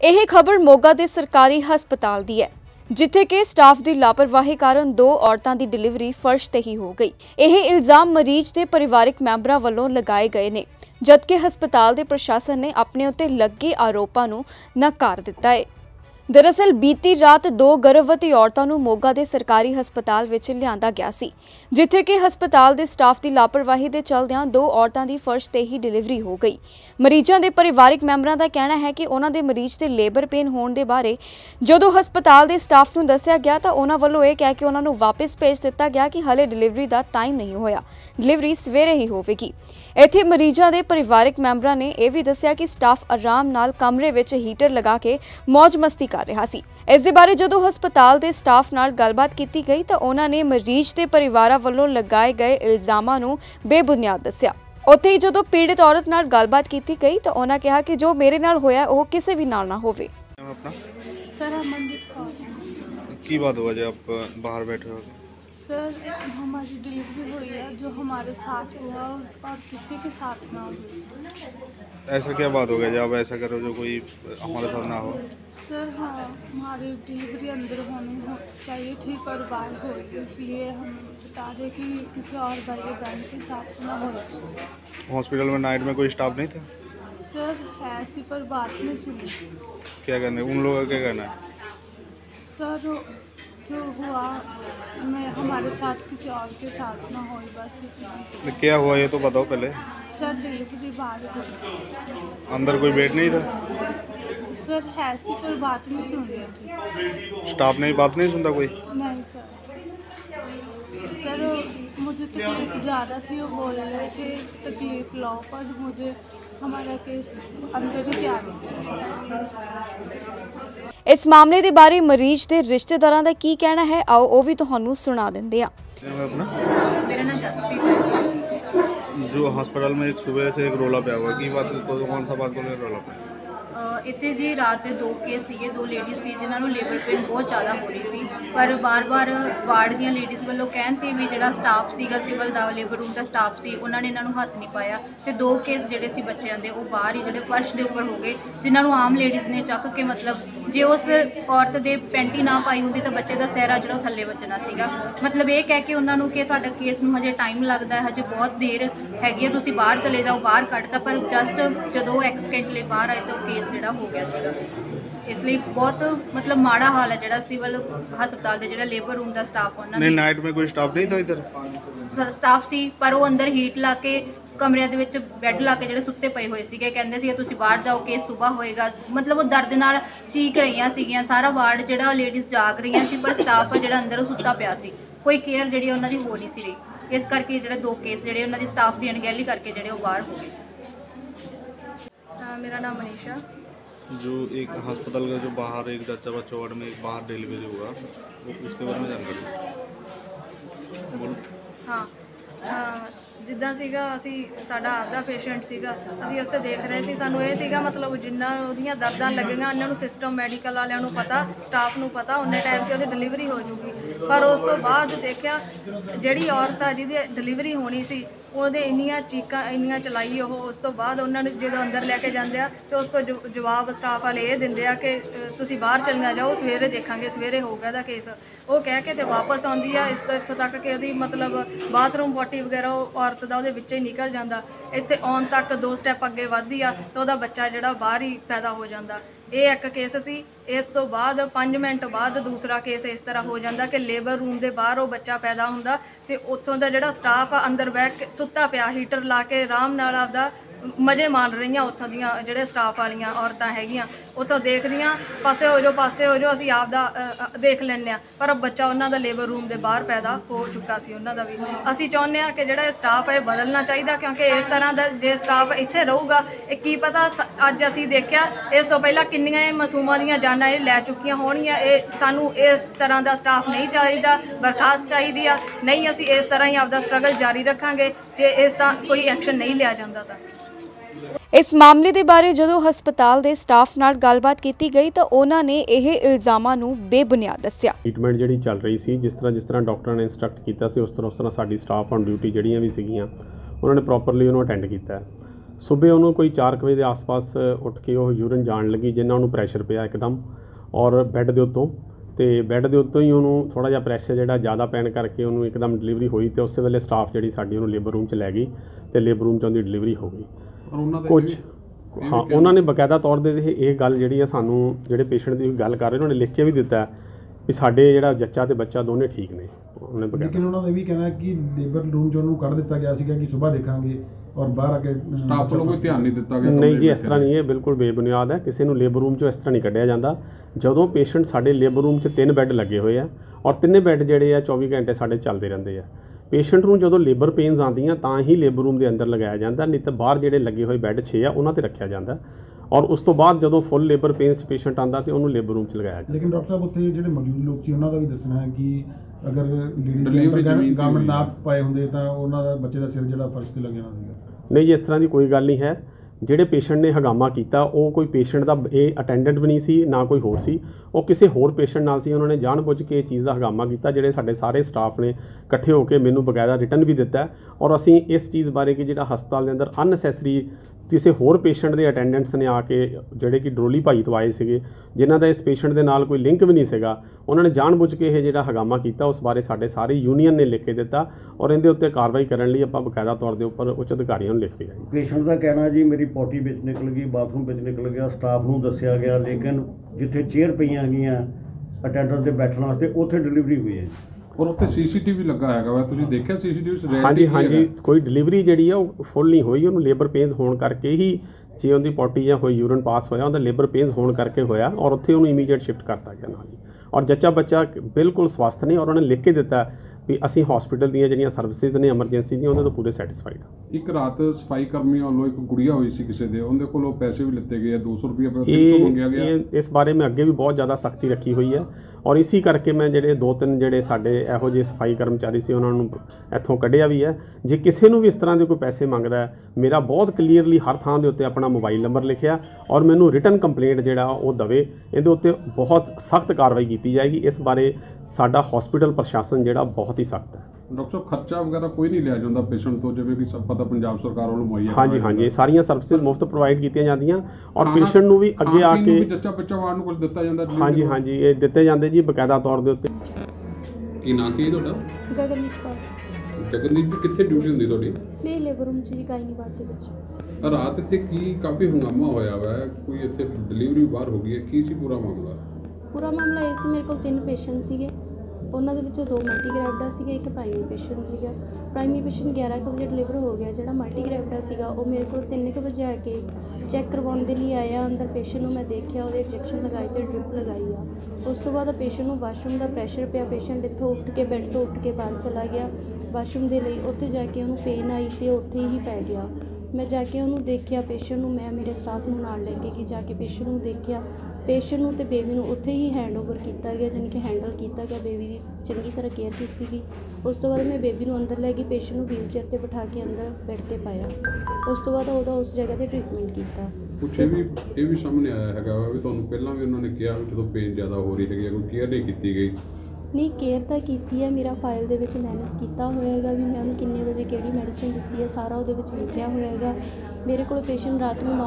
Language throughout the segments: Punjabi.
ਇਹ ਖਬਰ ਮੋਗਾ ਦੇ ਸਰਕਾਰੀ ਹਸਪਤਾਲ ਦੀ ਹੈ जिथे के स्टाफ की लापरवाही कारण 2 औरतों की डिलीवरी फर्श ते ही हो गई। यह इल्जाम मरीज के परिवारिक मैंबरों वालों लगाए गए ने, जबकि हस्पताल के प्रशासन ने अपने उत्ते लगे आरोपों को नकार दिता है। दरअसल बीती रात 2 गर्भवती औरतों को मोगा के सरकारी हस्पताल विच लिआंदा गया सी, जिथे कि हस्पताल के स्टाफ की लापरवाही के चलदियां 2 औरतों की फर्श ते ही डिलीवरी हो गई। मरीजों के परिवारिक मैंबरों का कहना है कि उन्होंने मरीज के लेबर पेन होने के बारे जदों हस्पताल के स्टाफ को दस्सिया गया तो उन्होंने वालों यह कह के उन्होंने वापस भेज दिता गया कि हले डिलीवरी का टाइम नहीं होया, डिलीवरी सवेरे ही होवेगी। इत्थे मरीजों के परिवारिक मैंबरों ने यह भी दस्सिया कि स्टाफ आराम नाल कमरे विच हीटर लगा के मौज मस्ती कर रहा सी। इस दे बारे जदों हस्पताल के स्टाफ नाल गलबात की गई तो उन्होंने मरीज के परिवार वालों लगाए गए इल्जामों को बेबुनियाद दस्सिया। उत्थे ही जदों पीड़ित औरत नाल गलबात की गई तो उन्होंने कहा कि जो मेरे नाल होया वो किसी भी नाल ना होवे। सर अमनदीप कौर। की बात हुआ जब आप बाहर बैठे हो? सर हमारी डिलीवरी हुई है जो हमारे साथ हुआ और किसी के साथ ना हुई। ऐसा क्या बात हो गया जब आप ऐसा करो जो कोई हमारे साथ ना हो? सर हाँ, हमारी डिलीवरी अंदर होनी चाहिए थी पर बाहर हुई, इसलिए हम बता दें कि किसी और भाई बहन के साथ ना हो। हॉस्पिटल में नाइट में कोई स्टाफ नहीं था? सर है ऐसी पर बात नहीं सुनी। क्या करना है उन लोगों का, क्या करना है? सर जो हुआ मैं हमारे साथ किसी और के साथ ना हो, बस इसलिए। क्या हुआ ये तो बताओ पहले। सर डिलीवरी बाहर हुई। अंदर कोई बेड नहीं था? सर है ऐसी पर बात नहीं सुन रही थी। स्टाफ ने बात नहीं सुनता कोई? नहीं सर। सर मुझे तकलीफ ज़्यादा थी, वो बोल रहे थे तकलीफ लो, पर मुझे हमारा केस अंदर ही तैयार है। इस मामले के बारे मरीज के रिश्तेदारों का की कहना है, आओ वो भी तुहानू सुना देंदे आ। मेरा नाम जसप्रीत है। जो हॉस्पिटल में एक सुबह से एक रोला पिया हुआ की बात, कौन सा बात को लेकर रोला पिया? इतने जी रात के 2 केस सीगे, 2 लेडीज़ सी जिन्होंने लेबर पेन बहुत ज़्यादा हो रही सी, पर बार-बार वार्ड दी लेडीज़ वालों कहते भी जो स्टाफ सीगा सिविल का लेबर रूम का स्टाफ सी उन्होंने इन्हों हथ नहीं पाया। तो 2 केस जोड़े सी बच्चों के वो बाहर ही जो फर्श के उपर हो गए, जिन्होंने आम लेडीज़ ने चक के मतलब जे उस औरत के पैंटी ना पाई होंगी तो बच्चे का सहरा जो थले बचना सीगा। मतलब ये कह के उन्होंने कि तुहाडा केस में हजे टाइम लगता है, हजे बहुत देर हैगी, तुसीं बाहर चले जाओ, बाहर कढ़ता, पर जस्ट जो एक सेकेंड लिए बाहर आए तो केस जो हो गया सीगा। इसलिए बहुत मतलब माड़ा हाल है जो सिविल हस्पताल के जो लेबर रूम का स्टाफ उन्होंने। नाइट में कोई स्टाफ नहीं था इधर? स्टाफ सी पर वो अंदर हीट ला के कमरिया के विच बैड ला के जो सुते पे हुए थे, कहते सी तुसीं बाहर जाओ केस सुबह होएगा। मतलब वो दर्द नाल चीक रही सीगियां, सारा वार्ड जो लेडीज़ जाग रही सी, पर स्टाफ जो अंदर सुता पिया सी, कोई केयर जी उन्होंने हो नहीं सी रही। इस करके जो 2 केस जो उन्होंने स्टाफ की अणगहली करके जो बाहर हो गए। मेरा नाम मनीषा। जो एक हस्पताल का जो बाहर एक जच्चा बच्चा वार्ड में एक बाहर डिलीवरी हुआ, वो उसके बारे में जानकारी बोलो। हाँ जिदा सीगा असी साडा आपदा पेशेंट सीगा, असी उत्थे देख रहे सी, सानू ये सीगा मतलब जिन्ना उहदियां दर्दां लगीआं उन्हां नूं सिस्टम मैडिकल वालिआं नूं पता, स्टाफ नूं पता उन्ने टाइम ते उहदी डिलीवरी हो जूगी। पर उस तो बाद देखिया जिहड़ी औरत आ जिहदी डिलीवरी होनी सी ਉਹਦੇ ਇੰਨੀਆਂ ਚੀਕਾਂ ਇੰਨੀਆਂ ਚਲਾਈ ਉਹ, ਉਸ ਤੋਂ ਬਾਅਦ ਉਹਨਾਂ ਨੂੰ ਜਦੋਂ ਅੰਦਰ ਲੈ ਕੇ ਜਾਂਦੇ ਆ ਤੇ ਉਸ ਤੋਂ ਜਵਾਬ ਸਟਾਫ ਵਾਲੇ ਇਹ ਦਿੰਦੇ ਆ ਕਿ ਤੁਸੀਂ ਬਾਹਰ ਚਲੀਆਂ ਜਾਓ, ਸਵੇਰੇ ਦੇਖਾਂਗੇ, ਸਵੇਰੇ ਹੋਊਗਾ ਇਹਦਾ ਕੇਸ। ਉਹ ਕਹਿ ਕੇ ਤੇ ਵਾਪਸ ਆਉਂਦੀ ਆ। ਇਸ ਤੋਂ ਇੱਥੋਂ ਤੱਕ ਕਿ ਉਹਦੀ ਮਤਲਬ ਬਾਥਰੂਮ ਪੋਟੀ ਵਗੈਰਾ ਉਹ ਔਰਤ ਦਾ ਉਹਦੇ ਵਿੱਚ ਹੀ ਨਿਕਲ ਜਾਂਦਾ। ਇੱਥੇ ਆਉਣ ਤੱਕ 2 ਸਟੈਪ ਅੱਗੇ ਵੱਧਦੀ ਆ ਤਾਂ ਉਹਦਾ ਬੱਚਾ ਜਿਹੜਾ ਬਾਹਰ ਹੀ ਪੈਦਾ ਹੋ ਜਾਂਦਾ। ਇਹ ਇੱਕ ਕੇਸ ਸੀ। ਇਸ ਤੋਂ ਬਾਅਦ 5 ਮਿੰਟ ਬਾਅਦ ਦੂਸਰਾ ਕੇਸ ਇਸ ਤਰ੍ਹਾਂ ਹੋ ਜਾਂਦਾ ਕਿ ਲੇਬਰ ਰੂਮ ਦੇ ਬਾਹਰ ਉਹ ਬੱਚਾ ਪੈਦਾ ਹੁੰਦਾ ਤੇ ਉੱਥੋਂ ਦਾ ਜਿਹੜਾ ਸਟਾਫ ਆ ਅੰਦਰ ਬੈਠ ਕੇ ਸੁੱਤਾ ਪਿਆ ਹੀਟਰ ਲਾ ਕੇ ਆਰਾਮ ਨਾਲ ਆਪਦਾ ਮਜ਼ੇ ਮਾਣ ਰਹੀਆਂ। ਉੱਥੋਂ ਦੀਆਂ ਜਿਹੜੇ ਸਟਾਫ ਵਾਲੀਆਂ ਔਰਤਾਂ ਹੈਗੀਆਂ ਉੱਥੋਂ ਦੇਖਦੀਆਂ ਪਾਸੇ ਹੋ ਜਾਓ ਅਸੀਂ ਆਪਦਾ ਦੇਖ ਲੈਂਦੇ ਹਾਂ, ਪਰ ਬੱਚਾ ਉਹਨਾਂ ਦਾ ਲੇਬਰ ਰੂਮ ਦੇ ਬਾਹਰ ਪੈਦਾ ਹੋ ਚੁੱਕਾ ਸੀ ਉਹਨਾਂ ਦਾ ਵੀ। ਅਸੀਂ ਚਾਹੁੰਦੇ ਹਾਂ ਕਿ ਜਿਹੜਾ ਸਟਾਫ ਹੈ ਬਦਲਣਾ ਚਾਹੀਦਾ, ਕਿਉਂਕਿ ਇਸ ਤਰ੍ਹਾਂ ਦਾ ਜੇ ਸਟਾਫ ਇੱਥੇ ਰਹੂਗਾ ਇਹ ਕੀ ਪਤਾ ਅੱਜ ਅਸੀਂ ਦੇਖਿਆ ਇਸ ਤੋਂ ਪਹਿਲਾਂ ਕਿੰਨੀਆਂ ਮਾਸੂਮਾਂ ਦੀਆਂ ਜਾਨਾਂ ਇਹ ਲੈ ਚੁੱਕੀਆਂ ਹੋਣਗੀਆਂ। ਇਹ ਸਾਨੂੰ ਇਸ ਤਰ੍ਹਾਂ ਦਾ ਸਟਾਫ ਨਹੀਂ ਚਾਹੀਦਾ, ਬਰਖਾਸਤ ਚਾਹੀਦੀ ਆ। ਨਹੀਂ ਅਸੀਂ ਇਸ ਤਰ੍ਹਾਂ ਹੀ ਆਪਦਾ ਸਟਰਗਲ ਜਾਰੀ ਰੱਖਾਂਗੇ ਜੇ ਇਸ ਤਾਂ ਕੋਈ ਐਕਸ਼ਨ नहीं लिया जाता था। इस मामले के बारे जदों हस्पताल के स्टाफ नाल गलबात की गई तो उन्होंने यह इल्जामां नूं बेबुनियाद दस्सिया। ट्रीटमेंट जिहड़ी चल रही सी, जिस तरह डॉक्टर ने इंस्ट्रक्ट किया सी, उस तरह साडी स्टाफ ऑन ड्यूटी जिहड़ियां भी सीगियां उन्होंने प्रॉपरली उन्होंने अटेंड किया। ਸੁਬਹ ਉਹਨੂੰ ਕੋਈ 4 ਵਜੇ ਦੇ ਆਸ-ਪਾਸ ਉੱਠ ਕੇ ਉਹ ਯੂਰਨ ਜਾਣ ਲੱਗੀ, ਜਿੰਨਾ ਉਹਨੂੰ ਪ੍ਰੈਸ਼ਰ ਪਿਆ ਇੱਕਦਮ ਔਰ ਬੈੱਡ ਦੇ ਉੱਤੋਂ, ਤੇ ਬੈੱਡ ਦੇ ਉੱਤੋਂ ਹੀ ਉਹਨੂੰ ਥੋੜ੍ਹਾ ਜਿਹਾ ਪ੍ਰੈਸ਼ਰ ਜਿਹੜਾ ਜ਼ਿਆਦਾ ਪੈਣ ਕਰਕੇ ਉਹਨੂੰ ਇੱਕਦਮ ਡਿਲੀਵਰੀ ਹੋਈ, ਤੇ ਉਸੇ ਵੇਲੇ ਸਟਾਫ ਜਿਹੜੀ ਸਾਡੀ ਉਹਨੂੰ ਲੇਬਰ ਰੂਮ 'ਚ ਲੈ ਗਈ ਤੇ ਲੇਬਰ ਰੂਮ 'ਚ ਉਹਦੀ ਡਿਲੀਵਰੀ ਹੋ ਗਈ। ਕੁਛ ਹਾਂ, ਉਹਨਾਂ ਨੇ ਬਕਾਇਦਾ ਤੌਰ 'ਤੇ ਇਹ ਗੱਲ ਜਿਹੜੀ ਆ ਸਾਨੂੰ ਜਿਹੜੇ ਪੇਸ਼ੈਂਟ ਦੀ ਗੱਲ ਕਰ ਰਹੇ ਉਹਨਾਂ ਨੇ ਲਿਖ ਕੇ ਵੀ ਦਿੱਤਾ ਵੀ ਸਾਡੇ ਜਿਹੜਾ ਜੱਚਾ ਤੇ ਬੱਚਾ ਦੋਨੇ ਠੀਕ ਨੇ। ਉਹਨੇ ਲੇਕਿਨ ਉਹਨਾਂ ਦਾ ਇਹ ਵੀ ਕਹਿਣਾ ਕਿ ਲੇਬਰ ਰੂਮ 'ਚ ਉਹਨੂੰ ਕੱਢ ਦਿੱਤਾ ਗਿਆ ਸੀਗਾ ਕਿ ਸਵੇਰ ਦੇਖਾਂਗੇ ਔਰ ਬਾਹਰ ਆ ਕੇ ਸਟਾਫ ਵੱਲੋਂ ਕੋਈ ਧਿਆਨ ਨਹੀਂ ਦਿੱਤਾ ਗਿਆ। ਨਹੀਂ ਜੀ, ਇਸ ਤਰ੍ਹਾਂ ਨਹੀਂ, ਇਹ ਬਿਲਕੁਲ ਬੇਬੁਨਿਆਦ ਹੈ। ਕਿਸੇ ਨੂੰ ਲੇਬਰ ਰੂਮ 'ਚੋਂ ਇਸ ਤਰ੍ਹਾਂ ਨਹੀਂ ਕੱਢਿਆ ਜਾਂਦਾ। ਜਦੋਂ ਪੇਸ਼ੈਂਟ ਸਾਡੇ ਲੇਬਰ ਰੂਮ 'ਚ 3 ਬੈੱਡ ਲੱਗੇ ਹੋਏ ਆ ਔਰ 3 ਬੈੱਡ ਜਿਹੜੇ ਆ 24 ਘੰਟੇ ਸਾਡੇ ਚੱਲਦੇ ਰਹਿੰਦੇ ਆ। ਪੇਸ਼ੈਂਟ ਨੂੰ ਜਦੋਂ ਲੇਬਰ ਪੇਨਸ ਆਉਂਦੀਆਂ ਤਾਂ ਹੀ ਲੇਬਰ ਰੂਮ ਦੇ ਅੰਦਰ ਲਗਾਇਆ ਜਾਂਦਾ, ਨਹੀਂ ਤਾਂ ਬਾਹਰ ਜਿਹੜੇ ਲੱਗੇ ਹੋਏ ਬੈੱਡ 6 ਆ ਉਹਨਾਂ 'ਤੇ ਰੱਖਿਆ ਜਾਂਦਾ ਔਰ ਉਸ ਤੋਂ ਬਾਅਦ ਜਦੋਂ ਫੁੱਲ ਲੇਬਰ ਪੇਨਸ 'ਚ ਪੇਸ਼ੈਂਟ ਆਉਂਦਾ ਤੇ ਉਹਨੂੰ ਲੇਬਰ ਰੂਮ 'ਚ ਲਗਾਇਆ ਜਾਂਦਾ। ਲੇਕਿਨ ਡਾਕਟਰ ਸਾਹਿਬ ਉੱਥੇ ਜਿਹੜੇ ਮੌਜੂਦ ਲੋਕ ਸੀ ਉਹਨਾਂ ਦਾ ਵੀ ਦੱਸਣਾ ਹੈ ਕਿ ਅਗਰ ਲੇਡੀਜ਼ ਗਾਰਮੈਂਟ ਨਾ ਪਾਏ ਹੁੰਦੇ ਤਾਂ ਉਹਨਾਂ ਦਾ ਬੱਚੇ ਦਾ ਸਿਰ ਜਿਹੜਾ ਫਰਸ਼ ਤੇ ਲੱਗਿਆ ਸੀਗਾ। ਨਹੀਂ ਜੀ, ਇਸ ਤਰ੍ਹਾਂ ਦੀ ਕੋਈ ਗੱਲ ਨਹੀਂ ਹੈ। ਜਿਹੜੇ ਪੇਸ਼ੈਂਟ ਨੇ ਹੰਗਾਮਾ ਕੀਤਾ ਉਹ ਕੋਈ ਪੇਸ਼ੈਂਟ ਦਾ ਇਹ ਅਟੈਂਡੈਂਟ ਵੀ ਨਹੀਂ ਸੀ, ਨਾ ਕੋਈ ਹੋਰ ਸੀ, ਉਹ ਕਿਸੇ ਹੋਰ ਪੇਸ਼ੈਂਟ ਨਾਲ ਸੀ। ਉਹਨਾਂ ਨੇ ਜਾਣਬੁੱਝ ਕੇ ਇਹ ਚੀਜ਼ ਦਾ ਹੰਗਾਮਾ ਕੀਤਾ। ਜਿਹੜੇ ਸਾਡੇ ਸਾਰੇ ਸਟਾਫ ਨੇ ਇਕੱਠੇ ਹੋ ਕੇ ਮੈਨੂੰ ਬਕਾਇਦਾ ਰਿਟਨ ਵੀ ਦਿੱਤਾ ਔਰ ਅਸੀਂ ਇਸ ਚੀਜ਼ ਬਾਰੇ ਕਿ ਜਿਹੜਾ ਹਸਪਤਾਲ ਦੇ ਅੰਦਰ ਅਨਨੈਸੈਸਰੀ ਕਿਸੇ ਹੋਰ ਪੇਸ਼ੈਂਟ ਦੇ ਅਟੈਂਡੈਂਟਸ ਨੇ ਆ ਕੇ ਜਿਹੜੇ ਕਿ ਡਰੋਲੀ ਭਾਈ ਤੋਂ ਆਏ ਸੀਗੇ, ਜਿਨ੍ਹਾਂ ਦਾ ਇਸ ਪੇਸ਼ੈਂਟ ਦੇ ਨਾਲ ਕੋਈ ਲਿੰਕ ਵੀ ਨਹੀਂ ਸੀਗਾ, ਉਹਨਾਂ ਨੇ ਜਾਣਬੁੱਝ ਕੇ ਇਹ ਜਿਹੜਾ ਹੰਗਾਮਾ ਕੀਤਾ ਉਸ ਬਾਰੇ ਸਾਡੇ ਸਾਰੇ ਯੂਨੀਅਨ ਨੇ ਲਿਖ ਕੇ ਦਿੱਤਾ ਔਰ ਇਹਦੇ ਉੱਤੇ ਕਾਰਵਾਈ ਕਰਨ ਲਈ ਆਪਾਂ ਬਕਾਇਦਾ ਤੌਰ ਦੇ ਉੱਪਰ ਉੱਚ ਅਧਿਕਾਰੀਆਂ ਨੂੰ ਲਿਖ ਕੇ ਆਏ। ਪੇਸ਼ੈਂਟ ਦਾ ਕਹਿਣਾ ਜੀ ਮੇਰੀ ਪੋਟੀ ਵਿੱਚ ਨਿਕਲ ਗਈ, ਬਾਥਰੂਮ ਵਿੱਚ ਨਿਕਲ ਗਿਆ, ਸਟਾਫ ਨੂੰ ਦੱਸਿਆ ਗਿਆ, ਲੇਕਿਨ ਜਿੱਥੇ ਚੇਅਰ ਪਈਆਂ ਗਈਆਂ ਅਟੈਂਡਰ ਦੇ ਬੈਠਣ ਵਾਸਤੇ ਉੱਥੇ ਡਿਲੀਵਰੀ ਹੋਈ ਹੈ ਔਰ ਉੱਥੇ ਸੀਸੀਟੀਵੀ ਲੱਗਾ ਹੈਗਾ ਵਾ, ਤੁਸੀਂ ਦੇਖਿਆ ਸੀਸੀਟੀਵੀ? ਹਾਂਜੀ, ਕੋਈ ਡਿਲੀਵਰੀ ਜਿਹੜੀ ਆ ਉਹ ਫੁੱਲ ਨਹੀਂ ਹੋਈ। ਉਹਨੂੰ ਲੇਬਰ ਪੇਨਸ ਹੋਣ ਕਰਕੇ ਹੀ, ਜੇ ਉਹਦੀ ਪੋਟੀ ਜਾਂ ਹੋਈ ਯੂਰਨ ਪਾਸ ਹੋਇਆ, ਉਹਦਾ ਲੇਬਰ ਪੇਨਸ ਹੋਣ ਕਰਕੇ ਹੋਇਆ ਔਰ ਉੱਥੇ ਉਹਨੂੰ ਇਮੀਡੀਏਟ ਸ਼ਿਫਟ ਕਰਤਾ ਗਿਆ ਨਾਲ ਹੀ। ਔਰ ਜੱਚਾ ਬੱਚਾ ਬਿਲਕੁਲ ਸਵਸਥ ਨੇ ਔਰ ਉਹਨਾਂ ਨੇ ਲਿਖ ਕੇ ਦਿੱਤਾ ਵੀ ਅਸੀਂ ਹਸਪੀਟਲ ਦੀਆਂ ਜਿਹੜੀਆਂ ਸਰਵਿਸਿਜ਼ ਨੇ ਐਮਰਜੈਂਸੀ ਦੀਆਂ ਉਹਨਾਂ ਤੋਂ ਪੂਰੇ ਸੈਟੀਸਫਾਈਡ ਹਾਂ। ਇੱਕ ਰਾਤ ਸਫਾਈ ਕਰਮੀਆਂ ਵੱਲੋਂ ਇੱਕ ਗੁੜੀਆ ਹੋਈ ਸੀ ਕਿਸੇ ਦੇ, ਉਹਦੇ ਕੋਲੋਂ ਪੈਸੇ ਵੀ ਲਿੱਤੇ ਗਏ, 200 ਰੁਪਏ 300 ਮੰਗਿਆ ਗਿਆ। ਇਸ ਬਾਰੇ ਮੈਂ ਅੱਗੇ ਵੀ ਬਹੁਤ ਜ਼ਿਆਦਾ ਸਖਤੀ ਰੱਖੀ ਹੋਈ ਹੈ ਔਰ ਇਸੇ ਕਰਕੇ ਮੈਂ ਜਿਹੜੇ 2-3 ਜਿਹੜੇ ਸਾਡੇ ਇਹੋ ਜਿਹੇ ਸਫਾਈ ਕਰਮਚਾਰੀ ਸੀ ਉਹਨਾਂ ਨੂੰ ਇੱਥੋਂ ਕੱਢਿਆ ਵੀ ਹੈ। ਜੇ ਕਿਸੇ ਨੂੰ ਵੀ ਇਸ ਤਰ੍ਹਾਂ ਦੇ ਕੋਈ ਪੈਸੇ ਮੰਗਦਾ ਹੈ, ਮੇਰਾ ਬਹੁਤ ਕਲੀਅਰਲੀ ਹਰ ਥਾਂ ਦੇ ਉੱਤੇ ਆਪਣਾ ਮੋਬਾਈਲ ਨੰਬਰ ਲਿਖਿਆ ਔਰ ਮੈਨੂੰ ਰਿਟਨ ਕੰਪਲੇਂਟ ਜਿਹੜਾ ਉਹ ਦਵੇ, ਇਹਦੇ ਉੱਤੇ ਬਹੁਤ ਸਖਤ ਕਾਰਵਾਈ ਕੀਤੀ ਜਾਏਗੀ। ਇਸ ਬਾਰੇ ਸਾਡਾ ਹਸਪੀਟਲ ਪ੍ਰਸ਼ਾਸਨ ਜਿਹੜਾ ਬਹੁਤ ਹੀ ਸਖਤ ਹੈ। ਡਾਕਟਰ ਸਾਹਿਬ, ਖਰਚਾ ਵਗੈਰਾ ਕੋਈ ਨਹੀਂ ਲਿਆ ਜਾਂਦਾ ਪੇਸ਼ੈਂਟ ਤੋਂ, ਜਿਵੇਂ ਕਿ ਸਭ ਪਤਾ ਪੰਜਾਬ ਸਰਕਾਰ ਵੱਲੋਂ ਮੁਹੱਈਆ? ਹਾਂਜੀ, ਇਹ ਸਾਰੀਆਂ ਸਰਵਿਸਿਜ਼ ਮੁਫਤ ਪ੍ਰੋਵਾਈਡ ਕੀਤੀਆਂ ਜਾਂਦੀਆਂ ਔਰ ਪੇਸ਼ੈਂਟ ਨੂੰ ਵੀ ਅੱਗੇ ਆ ਕੇ ਜੱਚਾ ਬੱਚਾ ਵਾਰ ਨੂੰ ਕੁਝ ਦਿੱਤਾ ਜਾਂਦਾ? ਹਾਂਜੀ, ਇਹ ਦਿੱਤੇ ਜਾਂਦੇ ਜੀ ਬਕਾਇਦਾ ਤੌਰ ਦੇ ਉੱਤੇ। ਕੀ ਨਾਂ ਕੀ ਤੁਹਾਡਾ? ਗਗਨਦੀਪ ਕੌਰ। ਗਗਨਦੀਪ ਜੀ, ਕਿੱਥੇ ਡਿਊਟੀ ਹੁੰਦੀ ਤੁਹਾਡੀ? ਮੇਰੀ ਲੇਬਰ ਰੂਮ 'ਚ ਜੀ, ਗਾਇਨੀ ਵਾਰਡ ਦੇ ਵਿੱਚ। ਰਾਤ ਇੱਥੇ ਕੀ ਕਾਫੀ ਹੰਗਾਮਾ ਹੋਇਆ ਵਾ, ਕੋਈ ਇੱਥੇ ਡਿਲੀਵਰੀ ਬਾਹਰ ਹੋ ਗਈ ਹੈ, ਕੀ ਸੀ ਪੂਰਾ ਮਾਮਲਾ? ਪੂਰਾ ਮਾਮਲਾ ਇਹ ਸੀ, ਮੇਰੇ ਕੋਲ 3 ਪੇਸ਼ੈਂਟ ਸੀਗੇ, ਉਹਨਾਂ ਦੇ ਵਿੱਚੋਂ 2 ਮਲਟੀਗ੍ਰੈਵਿਡਾ ਸੀਗਾ, ਇੱਕ ਪ੍ਰਾਇਮਰੀ ਪੇਸ਼ੈਂਟ ਸੀਗਾ। ਪ੍ਰਾਇਮਰੀ ਪੇਸ਼ੈਂਟ 11 ਕੁ ਵਜੇ ਡਿਲੀਵਰ ਹੋ ਗਿਆ। ਜਿਹੜਾ ਮਲਟੀਗ੍ਰੈਵਿਡਾ ਸੀਗਾ ਉਹ ਮੇਰੇ ਕੋਲ 3 ਕੁ ਵਜੇ ਆ ਕੇ ਚੈੱਕ ਕਰਵਾਉਣ ਦੇ ਲਈ ਆਇਆ। ਅੰਦਰ ਪੇਸ਼ੈਂਟ ਨੂੰ ਮੈਂ ਦੇਖਿਆ, ਉਹਦੇ ਇੰਜੈਕਸ਼ਨ ਲਗਾਏ ਤੇ ਡ੍ਰਿਪ ਲਗਾਈ ਆ। ਉਸ ਤੋਂ ਬਾਅਦ ਪੇਸ਼ੈਂਟ ਨੂੰ ਵਾਸ਼ਰੂਮ ਦਾ ਪ੍ਰੈਸ਼ਰ ਪਿਆ, ਪੇਸ਼ੈਂਟ ਇੱਥੋਂ ਉੱਠ ਕੇ ਬੈੱਡ ਤੋਂ ਉੱਠ ਕੇ ਬਾਹਰ ਚਲਾ ਗਿਆ ਵਾਸ਼ਰੂਮ ਦੇ ਲਈ। ਉੱਥੇ ਜਾ ਕੇ ਉਹਨੂੰ ਪੇਨ ਆਈ ਤੇ ਉੱਥੇ ਹੀ ਪੈ ਗਿਆ। ਮੈਂ ਜਾ ਕੇ ਉਹਨੂੰ ਦੇਖਿਆ, ਪੇਸ਼ੈਂਟ ਨੂੰ ਮੈਂ ਮੇਰੇ ਸਟਾਫ ਨੂੰ ਨਾਲ ਲੈ ਕੇ ਗਈ, ਜਾ ਕੇ ਪੇਸ਼ੈਂਟ ਨੂੰ ਦੇਖਿਆ। ਪੇਸ਼ੈਂਟ ਨੂੰ ਤੇ ਬੇਬੀ ਨੂੰ ਉੱਥੇ ਹੀ ਹੈਂਡਓਵਰ ਕੀਤਾ ਗਿਆ, ਜਾਣੀ ਕਿ ਹੈਂਡਲ ਕੀਤਾ ਗਿਆ। ਬੇਬੀ ਦੀ ਚੰਗੀ ਤਰ੍ਹਾਂ ਕੇਅਰ ਕੀਤੀ ਗਈ। ਉਸ ਤੋਂ ਬਾਅਦ ਮੈਂ ਬੇਬੀ ਨੂੰ ਅੰਦਰ ਲੈ ਗਈ, ਪੇਸ਼ੈਂਟ ਨੂੰ ਵੀਲ ਚੇਅਰ 'ਤੇ ਬਿਠਾ ਕੇ ਅੰਦਰ ਬੈੱਡ 'ਤੇ ਪਾਇਆ। ਉਸ ਤੋਂ ਬਾਅਦ ਉਹਦਾ ਉਸ ਜਗ੍ਹਾ 'ਤੇ ਟਰੀਟਮੈਂਟ ਕੀਤਾ। ਕੁਛ ਇਹ ਵੀ ਸਾਹਮਣੇ ਆਇਆ ਹੈਗਾ ਵੀ ਤੁਹਾਨੂੰ ਪਹਿਲਾਂ ਵੀ ਉਹਨਾਂ ਨੇ ਕਿਹਾ ਵੀ ਜਦੋਂ ਪੇਨ ਜ਼ਿਆਦਾ ਹੋ ਰਹੀ ਹੈਗੀ, ਕੋਈ ਕੇਅਰ ਨਹੀਂ ਕੀਤੀ ਗਈ? ਨਹੀਂ, ਕੇਅਰ ਤਾਂ ਕੀਤੀ ਹੈ। ਮੇਰਾ ਫਾਈਲ ਦੇ ਵਿੱਚ ਮੈਨੇਜ ਕੀਤਾ ਹੋਇਆ ਹੈਗਾ ਵੀ ਮੈਂ ਉਹਨੂੰ ਕਿੰਨੇ ਵਜੇ ਕਿਹੜੀ ਮੈਡੀਸਿਨ ਦਿੱਤੀ ਹੈ, ਸਾਰਾ ਉਹਦੇ ਵਿੱਚ ਲਿਖਿਆ ਹੋਇਆ ਹੈਗਾ। ਮੇਰੇ ਕੋਲ ਪੇਸ਼ੈਂਟ ਰਾਤ ਨੂੰ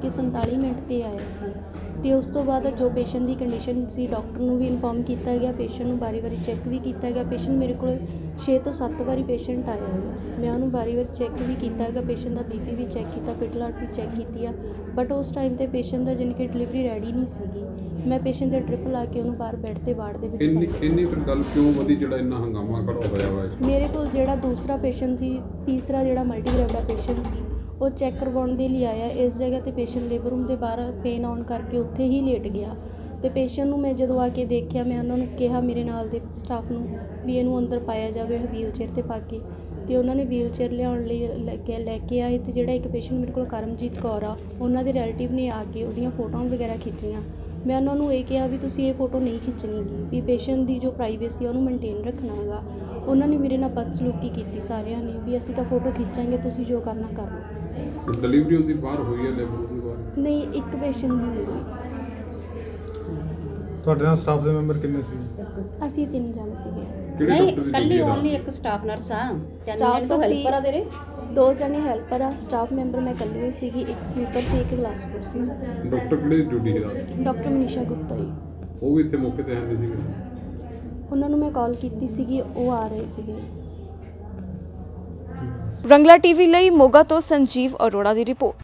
9:47 'ਤੇ ਆਇਆ ਸੀ ਤੇ ਉਸ ਤੋਂ ਬਾਅਦ ਜੋ ਪੇਸ਼ੈਂਟ ਦੀ ਕੰਡੀਸ਼ਨ ਸੀ ਡਾਕਟਰ ਨੂੰ ਵੀ ਇਨਫੋਰਮ ਕੀਤਾ ਗਿਆ, ਪੇਸ਼ੈਂਟ ਨੂੰ ਵਾਰੀ-ਵਾਰੀ ਚੈੱਕ ਵੀ ਕੀਤਾ ਗਿਆ। ਪੇਸ਼ੈਂਟ ਮੇਰੇ ਕੋਲ 6 ਤੋਂ 7 ਵਾਰੀ ਪੇਸ਼ੈਂਟ ਆਇਆ ਹੈਗਾ, ਮੈਂ ਉਹਨੂੰ ਵਾਰੀ-ਵਾਰੀ ਚੈੱਕ ਵੀ ਕੀਤਾ ਹੈਗਾ। ਪੇਸ਼ੈਂਟ ਦਾ BP ਵੀ ਚੈੱਕ ਕੀਤਾ, ਫਿਟਲਾਟ ਵੀ ਚੈੱਕ ਕੀਤੀ ਆ, ਬਟ ਉਸ ਟਾਈਮ 'ਤੇ ਪੇਸ਼ੈਂਟ ਦਾ ਜਾਣੀ ਕਿ ਡਿਲੀਵਰੀ ਰੈਡੀ ਨਹੀਂ ਸੀਗੀ। ਮੈਂ ਪੇਸ਼ੈਂਟ ਦੇ ਡ੍ਰਿਪ ਲਾ ਕੇ ਉਹਨੂੰ ਬਾਹਰ ਬੈੱਡ 'ਤੇ ਵਾਰਡ ਦੇ ਵਿੱਚ ਇੰਨੀ ਫਿਰ ਗੱਲ ਕਿਉਂ ਵਧੀ ਜਿਹੜਾ ਇੰਨਾ ਹੰਗਾਮਾ ਖੜਾ ਹੋਇਆ ਵਾ? ਮੇਰੇ ਕੋਲ ਜਿਹੜਾ ਦੂਸਰਾ ਪੇਸ਼ੈਂਟ ਸੀ, ਤੀਸਰਾ ਜਿਹੜਾ ਮਲਟੀਗ੍ਰੈਵਿਡਾ ਪੇਸ਼ੈਂਟ ਸੀ, ਉਹ ਚੈੱਕ ਕਰਵਾਉਣ ਦੇ ਲਈ ਆਇਆ। ਇਸ ਜਗ੍ਹਾ 'ਤੇ ਪੇਸ਼ੈਂਟ ਲੇਬਰ ਰੂਮ ਦੇ ਬਾਹਰ ਪੇਨ ਆਉਣ ਕਰਕੇ ਉੱਥੇ ਹੀ ਲੇਟ ਗਿਆ ਤੇ ਪੇਸ਼ੈਂਟ ਨੂੰ ਮੈਂ ਜਦੋਂ ਆ ਕੇ ਦੇਖਿਆ, ਮੈਂ ਉਹਨਾਂ ਨੂੰ ਕਿਹਾ ਮੇਰੇ ਨਾਲ ਦੇ ਸਟਾਫ ਨੂੰ ਵੀ ਇਹਨੂੰ ਅੰਦਰ ਪਾਇਆ ਜਾਵੇ ਵੀਲ ਚੇਅਰ 'ਤੇ ਪਾ ਕੇ, ਤੇ ਉਹਨਾਂ ਨੇ ਵੀਲ ਚੇਅਰ ਲਿਆਉਣ ਲਈ ਲੈ ਕੇ ਆਏ। ਤੇ ਜਿਹੜਾ ਇੱਕ ਪੇਸ਼ੈਂਟ ਮੇਰੇ ਕੋਲ ਕਰਮਜੀਤ ਕੌਰ ਆ, ਉਹਨਾਂ ਦੇ ਰਿਲੇਟਿਵ ਨੇ ਆ ਕੇ ਉਹਦੀਆਂ ਫੋਟੋਆਂ ਵਗੈਰਾ ਖਿੱਚੀਆਂ। ਮੈਂ ਉਹਨਾਂ ਨੂੰ ਇਹ ਕਿਹਾ ਵੀ ਤੁਸੀਂ ਇਹ ਫੋਟੋ ਨਹੀਂ ਖਿੱਚਣੀ ਗੀ, ਵੀ ਪੇਸ਼ੈਂਟ ਦੀ ਜੋ ਪ੍ਰਾਈਵੇਸੀ ਉਹਨੂੰ ਮੇਨਟੇਨ ਰੱਖਣਾ ਹੈਗਾ। ਉਹਨਾਂ ਨੇ ਮੇਰੇ ਨਾਲ ਬਦਸਲੂਕੀ ਕੀਤੀ ਸਾਰਿਆਂ ਨੇ, ਵੀ ਅਸੀਂ ਤਾਂ ਫੋਟੋ ਖਿੱਚਾਂਗੇ, ਤੁਸੀਂ ਜੋ ਕਰਨਾ ਕਰ ਲਓ। ਡਿਲੀਵਰੀ ਉਹਦੀ ਬਾਹਰ ਹੋਈ ਹੈ ਲੇਬਰ ਦੀ ਬਾਹਰ? ਨਹੀਂ, ਇੱਕ ਪੇਸ਼ੈਂਟ ਦੀ ਹੋਈ। ਤੁਹਾਡੇ ਨਾਲ ਸਟਾਫ ਦੇ ਮੈਂਬਰ ਕਿੰਨੇ ਸੀ? ਅਸੀਂ 3 ਜਾਣੇ ਸੀਗੇ। ਕਿਹੜੇ ਨਹੀਂ ਡਾਕਟਰ ਦੀ ਕੱਲੀ duty ਹੈ ਓਨਲੀ ਰਾਤ? ਇੱਕ ਸਟਾਫ ਨਰਸ ਆ ਸਟਾਫ ਤੋਂ ਅਸੀਂ ਹੈਲਪਰ ਆ ਤੇਰੇ 2 ਜਣੇ ਹੈਲਪਰ ਆ, ਸਟਾਫ ਮੈਂਬਰ ਮੈਂ ਇਕੱਲੀ ਹੋਈ ਸੀਗੀ, ਇੱਕ ਸਵੀਪਰ ਸੀ, ਇੱਕ ਕਲਾਸਪੁਰ ਸੀ। ਡਾਕਟਰ ਕਿਹੜੇ ਦੀ ਡਿਊਟੀ ਹੈ ਰਾਤ? ਡਾਕਟਰ ਮਨੀਸ਼ਾ ਗੁਪਤਾ ਜੀ, ਉਹ ਵੀ ਇੱਥੇ ਮੌਕੇ ਤੇ ਹੈ ਨਹੀਂ ਸੀਗੇ? ਉਹਨਾਂ ਨੂੰ ਮੈਂ ਕਾਲ ਕੀਤੀ ਸੀਗੀ, ਉਹ ਆ ਰਹੇ ਸੀਗੇ। ਰੰਗਲਾ ਟੀਵੀ ਲਈ ਮੋਗਾ ਤੋਂ ਸੰਜੀਵ ਅਰੋੜਾ ਦੀ ਰਿਪੋਰਟ।